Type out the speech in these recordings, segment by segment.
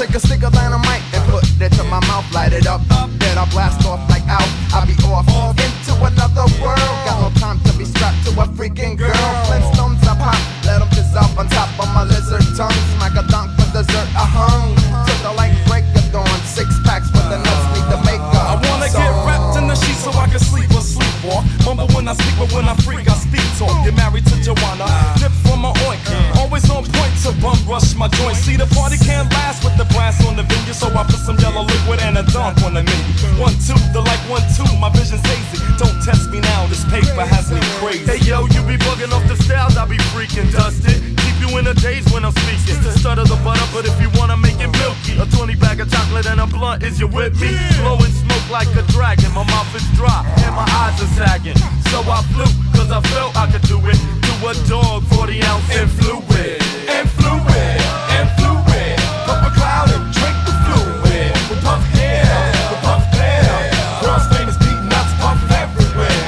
Take a stick of dynamite and put it to my mouth, light it up. Then I blast off like out. I'll be off into another world. Got no time to be strapped to a freaking girl. Flintstones I pop, let them dissolve on top of my lizard tongue. Smack a dunk for dessert, I hung to the light break of dawn. 6 packs for the nuts, need the makeup. I wanna get wrapped in the sheets so I can sleep or sleepwalk. Mumble when I speak, but when I freak, I speak talk. Get married to Joanna, dip from my oink. Always on point to bum rush my joint. See, the party can't last with the blast on the venue, so I put some yellow liquid and a dunk on the menu. 1, 2, the like 1, 2, my vision's hazy. Don't test me now, this paper has me crazy. Hey yo, you be bugging off the styles, I be freaking dusted. Keep you in the days when I'm speaking. Stutter the butter, but if you wanna make it milky, a 20 bag of chocolate and a blunt, is you with me? Blowing smoke like a dragon, my mouth is dry and my eyes are sagging. So I flew, cause I felt I could do it. To a dog, 40 ounce and fluid. And fluid, and fluid. Pop a cloud and drink the fluid. With puff hair, with puff hair. World's famous beat nuts puff everywhere.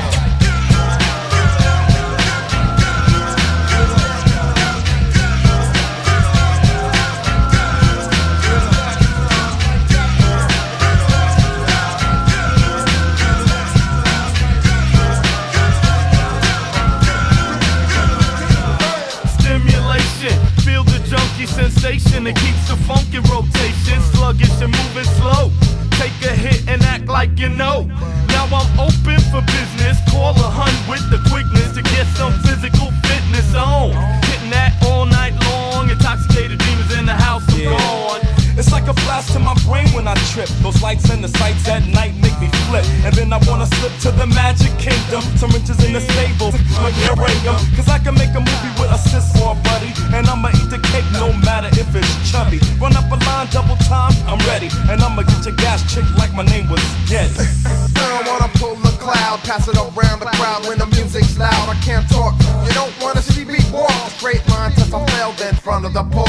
Feel the junkie sensation, it keeps the funk in rotation. Sluggish and moving slow. Take a hit and act like you know. Now I'm open for business. Call a hun with the quickness to get some physical fitness on. Hitting that all night long. Intoxicated demons in the house of God. It's like a blast to my brain when I trip. Those lights and the sights at night make me flip. And then I wanna slip to the magic kingdom. Some riches in the stable, but here I am. Cause I can make a movie with a sis or a buddy. And I'ma eat the cake no matter if it's chubby. Run up a line double time, I'm ready. And I'ma get your gas chick like my name was Getty. I don't wanna pull the cloud, pass it around the crowd when the music's loud. I can't talk, you don't wanna see me walk. A straight line till I failed in front of the pole.